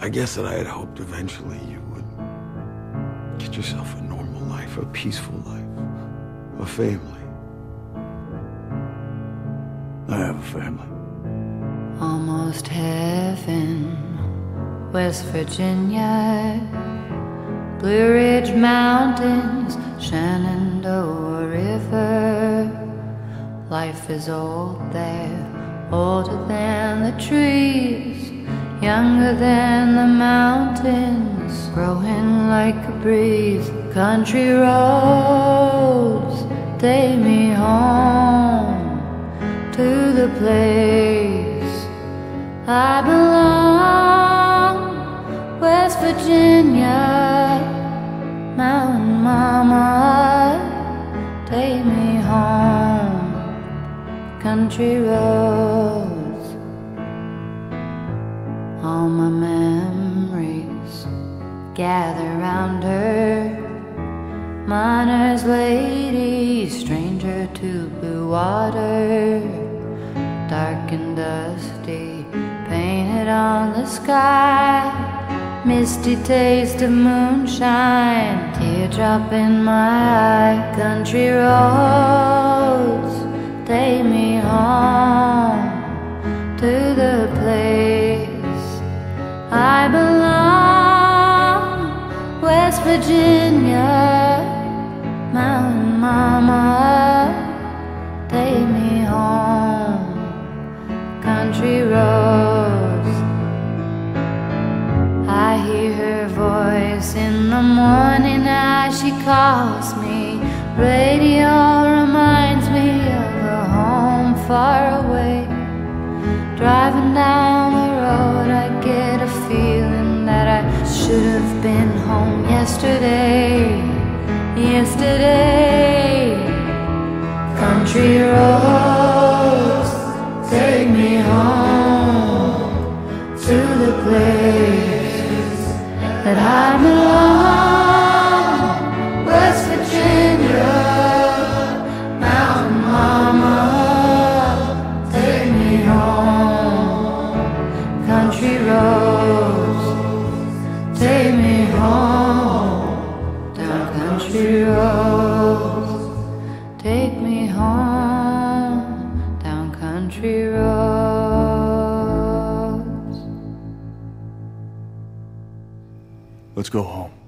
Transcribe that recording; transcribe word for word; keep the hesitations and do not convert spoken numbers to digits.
I guess that I had hoped eventually you would get yourself a normal life, a peaceful life, a family. I have a family. Almost heaven, West Virginia, Blue Ridge Mountains, Shenandoah River. Life is old there, older than the trees, younger than the mountains, growing like a breeze. Country roads take me home to the place I belong. West Virginia, Mountain Mama, take me home. Country roads, all my memories gather round her. Miner's lady, stranger to blue water, dark and dusty, painted on the sky. Misty taste of moonshine, teardrop in my eye. Country roads take me home to the place I belong. West Virginia, Mountain Mama, take me home. Country roads, I hear her voice in the morning as she calls me. Radio reminds me of a home far away. Driving down the road, I get a feeling that I should have been home yesterday. Yesterday, country roads take me home to the place that I belong. West Virginia, Mountain Mama, take me home. Country roads take me home. Down country roads take me home. Down country roads. Let's go home.